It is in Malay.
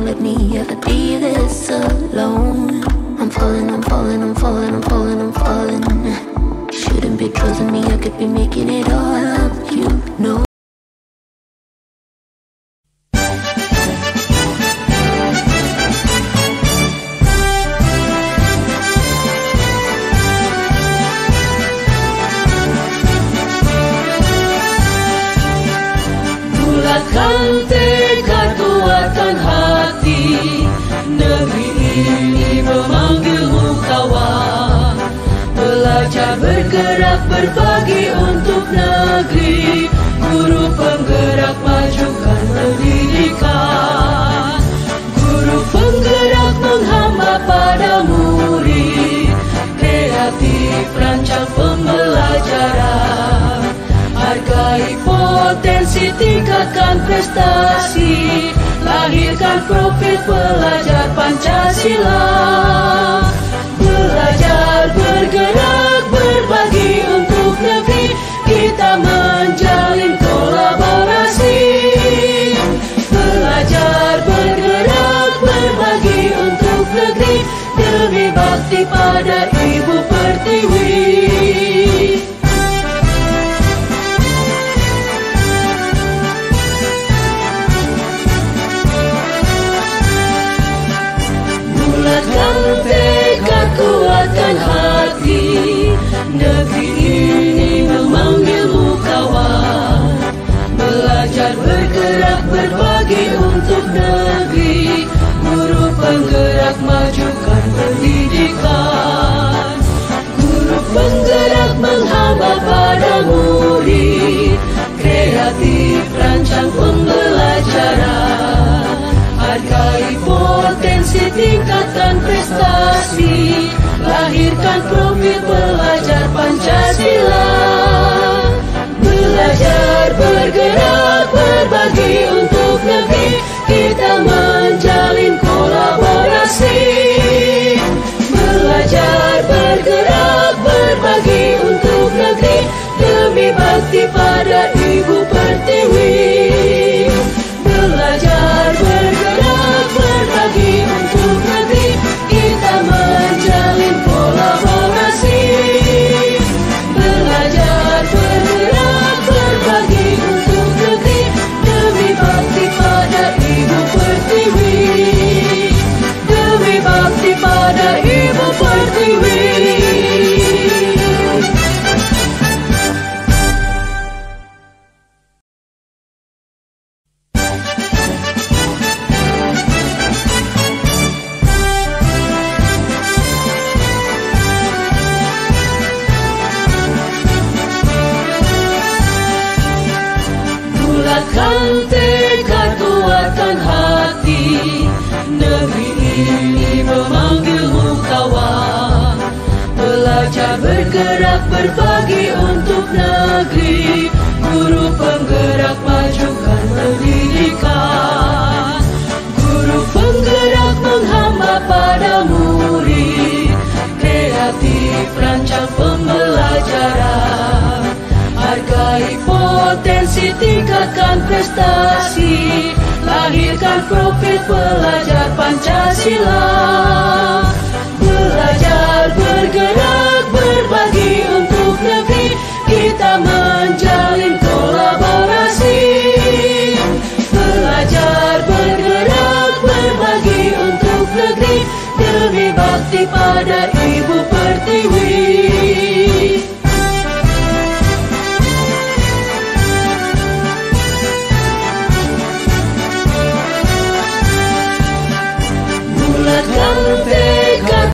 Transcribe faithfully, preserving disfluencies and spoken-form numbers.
let me ever be this alone. I'm falling, I'm falling, I'm falling, I'm falling, I'm falling. Shouldn't be trusting me, I could be making it all up, you know. Bulatkan tekad kuatkan hati, negeri ini memanggilmu kawan. Belajar bergerak berbagi untuk negeri, guru penggerak majukan pendidikan. Guru penggerak menghamba pada murid, kreatif rancang pembelajaran. Hargai potensi, tingkatkan prestasi, lahirkan profil pelajar Pancasila. Belajar, bergerak, berbagi untuk negeri, kita menjalin kolaborasi. Belajar, bergerak, berbagi untuk negeri, demi bakti pada Ibu Pertiwi. Tekad kuatkan hati, negeri ini memanggilmu kawan. Belajar bergerak berbagi untuk negeri, guru penggerak majukan pendidikan. Guru penggerak menghamba pada murid, kreatif rancang pembelajaran. Hargai potensi, tingkatkan prestasi, lahirkan profil pelajar Pancasila. Belajar, bergerak, berbagi untuk negeri, kita menjalin kolaborasi. Belajar, bergerak, berbagi untuk negeri, demi bakti pada Ibu Pertiwi. Belajar, bergerak, berbagi untuk negeri, kita menjalin kolaborasi. Belajar, bergerak, berbagi untuk negeri, demi bakti pada Ibu Pertiwi. Demi bakti pada Ibu Pertiwi. Bulatkan tekad kuatkan hati, negeri ini memanggilmu kawan. Belajar bergerak berbagi untuk negeri, guru penggerak majukan pendidikan. Guru penggerak menghamba pada murid, kreatif rancang pembelajaran. Hargai potensi, tingkatkan prestasi, lahirkan profil pelajar Pancasila. Belajar, bergerak, berbagi untuk negeri, kita menjalin kolaborasi. Belajar, bergerak, berbagi untuk negeri, demi bakti pada Ibu Pertiwi. Bulatkan